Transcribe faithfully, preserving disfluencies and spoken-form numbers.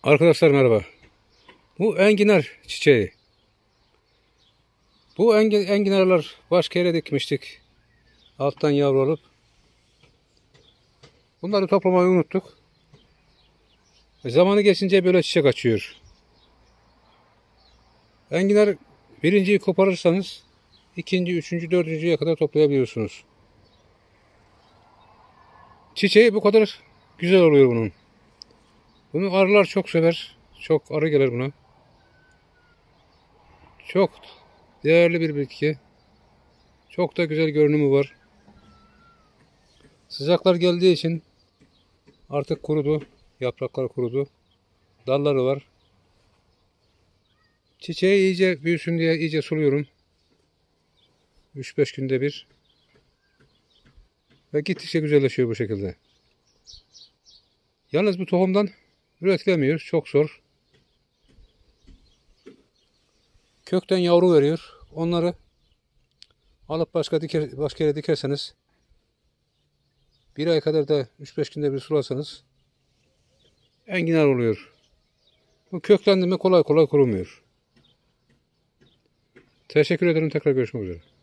Arkadaşlar merhaba. Bu enginar çiçeği. Bu engin, enginarlar başka yere dikmiştik. Alttan yavru alıp. Bunları toplamayı unuttuk. E zamanı geçince böyle çiçek açıyor. Enginar birinciyi koparırsanız ikinci, üçüncü, dördüncüye kadar toplayabiliyorsunuz. Çiçeği bu kadar güzel oluyor bunun. Bunu arılar çok sever. Çok arı gelir buna. Çok değerli bir bitki. Çok da güzel görünümü var. Sıcaklar geldiği için artık kurudu. Yapraklar kurudu. Dalları var. Çiçeği iyice büyüsün diye iyice suluyorum. üç beş günde bir. Ve gittikçe güzelleşiyor bu şekilde. Yalnız bu tohumdan üretilemiyor. Çok zor. Kökten yavru veriyor. Onları alıp başka diker, başka yere dikerseniz bir ay kadar da üç beş günde bir sularsanız enginar oluyor. Bu köklendi mi kolay kolay kurumuyor. Teşekkür ederim. Tekrar görüşmek üzere.